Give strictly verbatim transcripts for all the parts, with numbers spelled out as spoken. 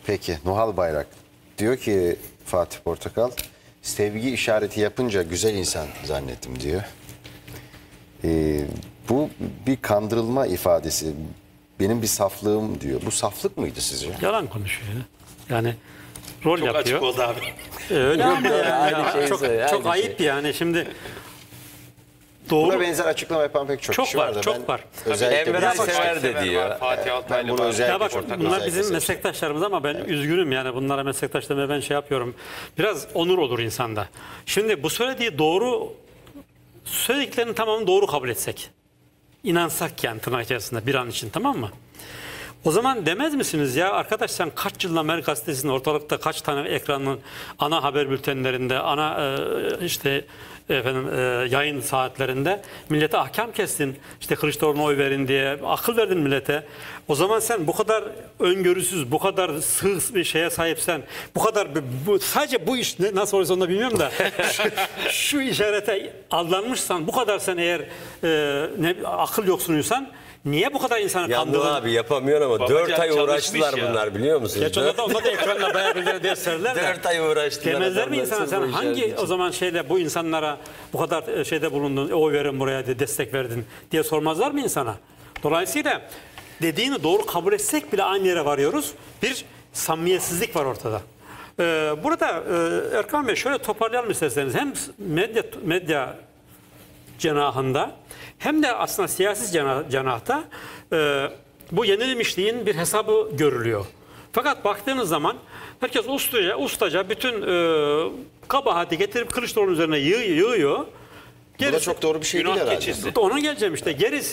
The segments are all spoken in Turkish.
Peki Nuhal Bayrak diyor ki Fatih Portakal, sevgi işareti yapınca güzel insan zannettim diyor. Ee, bu bir kandırılma ifadesi. Benim bir saflığım diyor. Bu saflık mıydı sizce? Yalan konuşuyor. Yani rol Çok yapıyor. açık oldu abi. Ee, öyle ama yani, Aynı ya, şey çok, söylüyor, çok aynı ayıp şey. yani şimdi. Buna Doğru. benzer açıklama yapan pek çok, Çok kişi var, var da çok ben var. özellikle Enver bunu- Aysever de diyor. Fatih Ben Altaylı bunu var. özellikle Ya bak Portakal bunlar özellikle bizim seçtim. meslektaşlarımız ama ben üzgünüm yani bunlara meslektaş demeye ben şey yapıyorum. Biraz onur olur insanda. Şimdi bu söylediği doğru, söylediklerinin tamamını doğru kabul etsek. İnansak yani tırnak içerisinde bir an için, tamam mı? O zaman demez misiniz ya arkadaş, sen kaç yıldan beri gazetesin, ortalıkta kaç tane ekranın ana haber bültenlerinde, ana e, işte efendim e, yayın saatlerinde millete ahkam kestin. İşte Kılıçdaroğlu'na oy verin diye akıl verdin millete. O zaman sen bu kadar öngörüsüz, bu kadar sığ bir şeye sahipsen, bu kadar bu, sadece bu iş ne, nasıl olursa onu da bilmiyorum da şu, şu işarete aldanmışsan, bu kadar sen eğer e, ne, akıl yoksunuysan, niye bu kadar insanı Ya bu kandırdın? abi yapamıyor ama Babacan dört ay çalışmış uğraştılar ya. bunlar, biliyor musunuz? Geç onda da, onda da ekranla bayağı birileri derslerler de. dört ay uğraştılar. Demezler mi adamlar insana, sırf sen bu işaret hangi için. o zaman şeyle bu insanlara bu kadar şeyde bulundun, oy verin buraya diye destek verdin diye sormazlar mı insana? Dolayısıyla dediğini doğru kabul etsek bile aynı yere varıyoruz. Bir samimiyetsizlik var ortada. Ee, burada e, Erkan Bey şöyle toparlayalım isterseniz. Hem medya medya cenahında hem de aslında siyasi cenah, cenahta e, bu yenilmişliğin bir hesabı görülüyor. Fakat baktığınız zaman herkes ustaca, ustaca bütün e, kabahati getirip Kılıçdaroğlu üzerine yığ, yığıyor. Bu da Gerisi, çok doğru bir şey değil Günah herhalde. keçisi. ona geleceğim işte. Gerisi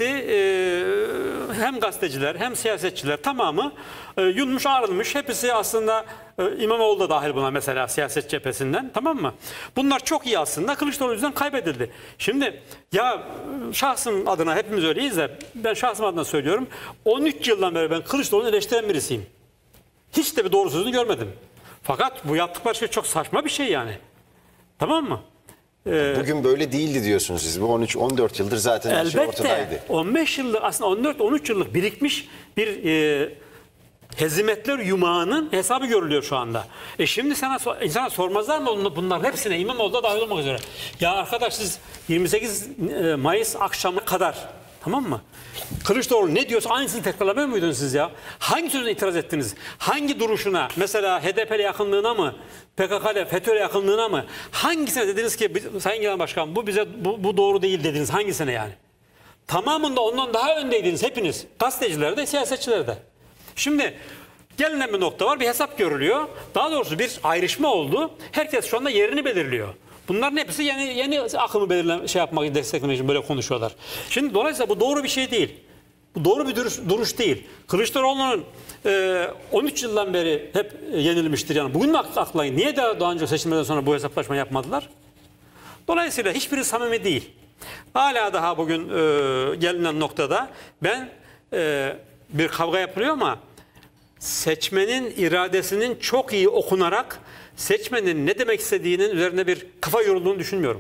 e, hem gazeteciler hem siyasetçiler tamamı e, yunmuş ayrılmış. Hepsi aslında e, İmamoğlu da dahil buna mesela siyaset cephesinden, tamam mı? Bunlar çok iyi aslında. Kılıçdaroğlu yüzünden kaybedildi. Şimdi ya şahsım adına hepimiz öyleyiz de ben şahsım adına söylüyorum. on üç yıldan beri ben Kılıçdaroğlu'nu eleştiren birisiyim. Hiç de bir doğru sözünü görmedim. Fakat bu yaptıkları şey çok saçma bir şey yani. Tamam mı? Bugün böyle değildi diyorsunuz siz. Bu on üç on dört yıldır zaten her şey ortadaydı. Elbette on beş yıllık, aslında on dört on üç yıllık birikmiş bir e, hezimetler yumağının hesabı görülüyor şu anda. E şimdi sana insana sormazlar mı bunlar hepsine, İmamoğlu da dahil olmak üzere? Ya arkadaş, siz yirmi sekiz Mayıs akşamı kadar, tamam mı? Kılıçdaroğlu ne diyorsa aynısını tekrarlamıyor muydunuz siz ya? Hangi sözüne itiraz ettiniz? Hangi duruşuna? Mesela H D P'li yakınlığına mı? P K K'li FETÖ'yle yakınlığına mı? Hangisine dediniz ki Sayın Genel Başkan bu bize bu, bu doğru değil dediniz? Hangisine yani? Tamamında ondan daha öndeydiniz hepiniz. Gazeteciler de, siyasetçiler de. Şimdi gelinen bir nokta var. Bir hesap görülüyor. Daha doğrusu bir ayrışma oldu. Herkes şu anda yerini belirliyor. Bunların hepsi yeni yeni akımı belirlen şey yapmak, desteklemek için böyle konuşuyorlar. Şimdi dolayısıyla bu doğru bir şey değil. Bu doğru bir duruş, duruş değil. Kılıçdaroğlu'nun e, on üç yıldan beri hep yenilmiştir yani. Bugün mü aklayın? Niye daha, daha önce seçimlerden sonra bu hesaplaşma yapmadılar? Dolayısıyla hiçbiri samimi değil. Hala daha bugün e, gelinen noktada ben e, bir kavga yapılıyor ama seçmenin iradesinin çok iyi okunarak seçmenin ne demek istediğinin üzerine bir kafa yorulduğunu düşünmüyorum.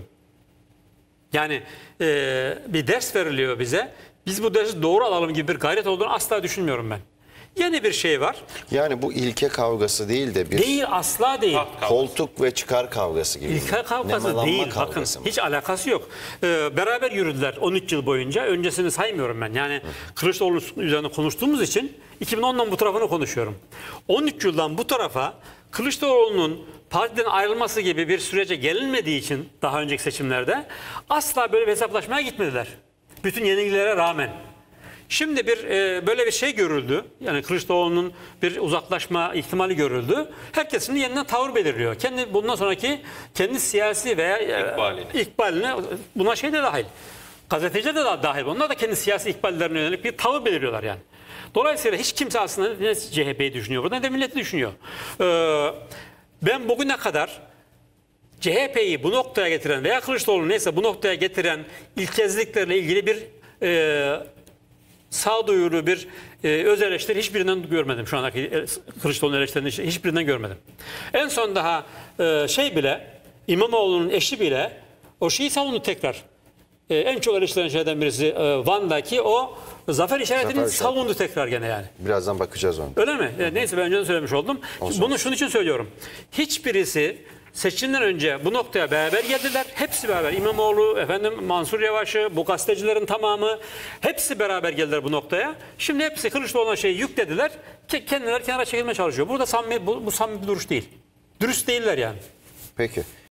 Yani e, bir ders veriliyor bize. Biz bu dersi doğru alalım gibi bir gayret olduğunu asla düşünmüyorum ben. Yeni bir şey var. Yani bu ilke kavgası değil de bir Değil, asla değil. koltuk ve çıkar kavgası gibi. İlke kavgası Nemalanma değil. Bakın kavgası mı? hiç alakası yok. Ee, beraber yürüdüler on üç yıl boyunca. Öncesini saymıyorum ben. Yani Kılıçdaroğlu üzerine konuştuğumuz için iki bin ondan bu tarafını konuşuyorum. on üç yıldan bu tarafa Kılıçdaroğlu'nun partiden ayrılması gibi bir sürece gelinmediği için daha önceki seçimlerde asla böyle bir hesaplaşmaya gitmediler. Bütün yenilgilere rağmen. Şimdi bir e, böyle bir şey görüldü. Yani Kılıçdaroğlu'nun bir uzaklaşma ihtimali görüldü. Herkes şimdi yeniden tavır belirliyor. Kendi bundan sonraki kendi siyasi veya e, İkbalini. ikbalini, buna şey de dahil. Gazeteciler de dahil. Onlar da kendi siyasi ikballerine yönelik bir tavır belirliyorlar yani. Dolayısıyla hiç kimse aslında ne C H P'yi düşünüyor burada ne de milleti düşünüyor. Ee, ben bugüne kadar C H P'yi bu noktaya getiren veya Kılıçdaroğlu neyse bu noktaya getiren ilkezliklerle ilgili bir e, sağduyulu bir e, öz eleştiri hiçbirinden görmedim. Şu andaki e, Kılıçdaroğlu'nun eleştirilerini hiçbirinden görmedim. En son daha e, şey bile İmamoğlu'nun eşi bile o şeyi savundu tekrar. e, en çok eleştirilen şeylerden birisi e, Van'daki o zafer işaretini Zafer işareti. savundu tekrar gene yani. Birazdan bakacağız ona. Öyle mi? E, neyse ben önceden söylemiş oldum. Olsun. Bunu şunun için söylüyorum. Hiçbirisi seçimden önce bu noktaya beraber geldiler. Hepsi beraber. İmamoğlu, efendim Mansur Yavaş'ı, bu gazetecilerin tamamı hepsi beraber geldiler bu noktaya. Şimdi hepsi Kılıçdaroğlu'na şeyi yüklediler. Ki kendileri kenara çekilmeye çalışıyor. Burada samimi, bu, bu samimi bir duruş değil. Dürüst değiller yani. Peki.